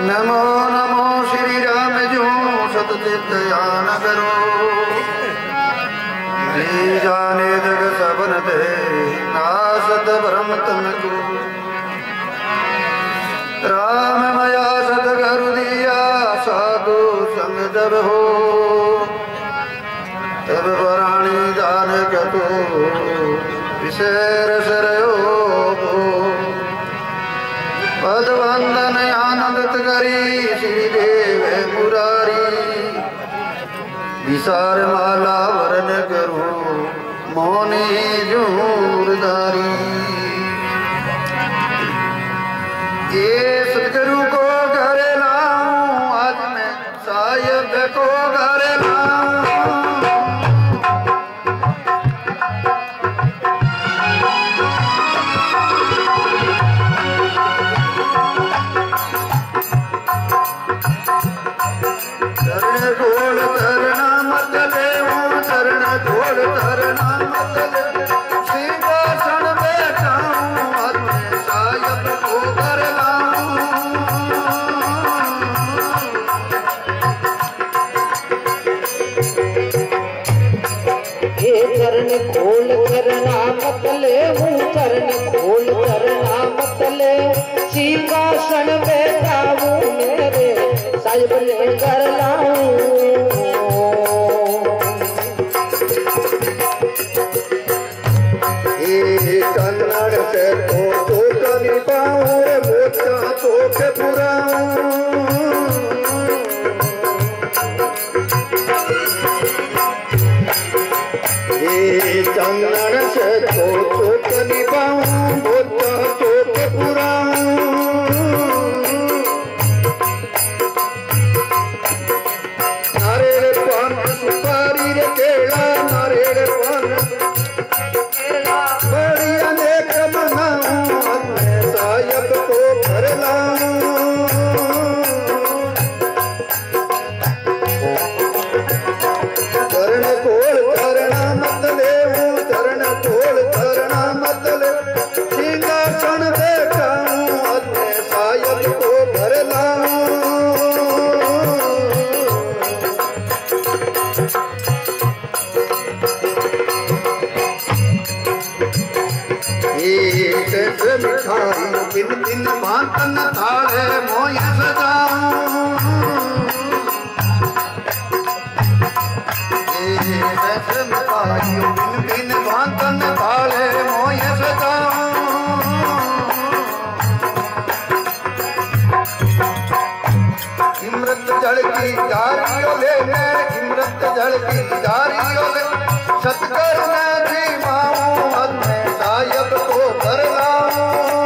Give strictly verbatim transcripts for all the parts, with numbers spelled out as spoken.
नमो नमो श्री राम जो सतचित यान करो जी जाने जग सबन दे नासत ब्रह्म तमको राम मया सतगुरु दिया साधु संग जब हो तब वराणी जान कतो विशेर सरयो पद वंदन आनंदित करी श्री देव मुरारी विसार माला वरण करो मोनी जूरदारी ये सतगुरु को घर लाऊं आज मैं साहिब को घर लाऊं खोल करना मत ले हूँ चरण खोल करना मत ले सिंहासन बैठा हूँ मेरे साहिब लेकर लाऊं ये कन्नड़ से तो तो नहीं पाऊं रे मोचा तो के पुराऊं चंदन से तो चोट निभाऊं बोता चोट पुराऊं नारेड़ पान सुपारी रे केला नारेड़ पान बढ़िया देख मनाऊं अपने साहिब को घर लाऊं चरण खोल करना मत ले चरण खोल करना मत ले सिंहासन बैठाऊं अपने साहिब को घर लाऊं ये मिठाई बिन बिन बांधन थाले मोय सजाऊं मिठाइयों बिन बिन बांधन थाले मोय सजाऊं इमृत जल की जारियों ले मैं इमृत जल की जारियों ले सतकर मैं जीवाऊं अपने साहिब को घर लाऊं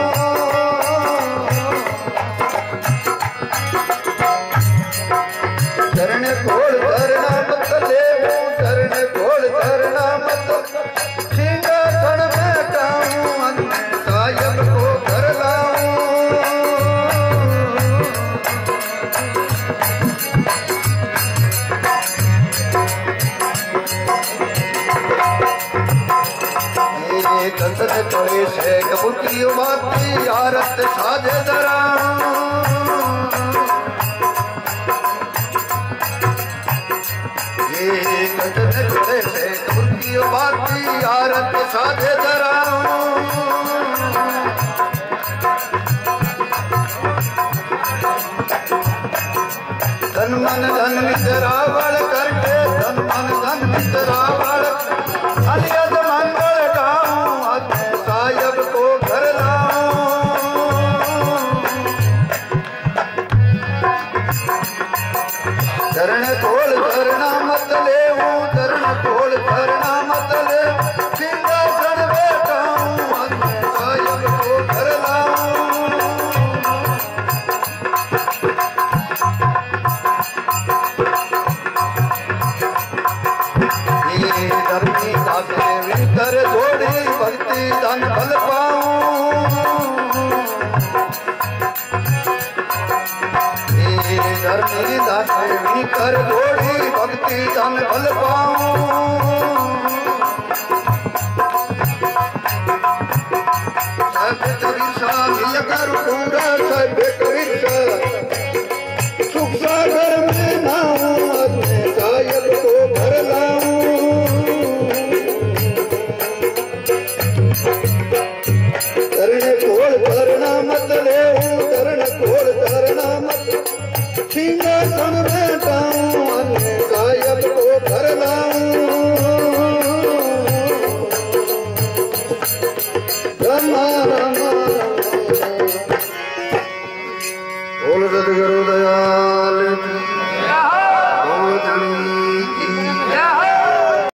चरण खोल करना मत ले चरण खोल करना मत सिंहासन बैठाऊं अपने साहिब को घर लाऊं ये कंदन पड़े से कबूतरी माती आरत साजे दरा कंदन पड़े से कबूतरी माती आरत साजे दरा धन मन धन मित्रावल करके धन मन धन मित्रावल अलियद मंगल गाऊं अपने साहिब को घर लाऊं चरण खोल करना मत ले चरण खोल करना मत ले सिंहासन बैठाऊं अपने साहिब को घर लाऊं धरती दासे वितर जोड़ी भक्ति धन फल पाऊं धरती दासे वितर जोड़ी भक्ति धन फल पाऊं सब कबीर सा मिल कर पूरा सब कबीर सा सिंहासन बैठाऊं अन गायब को घर लाऊं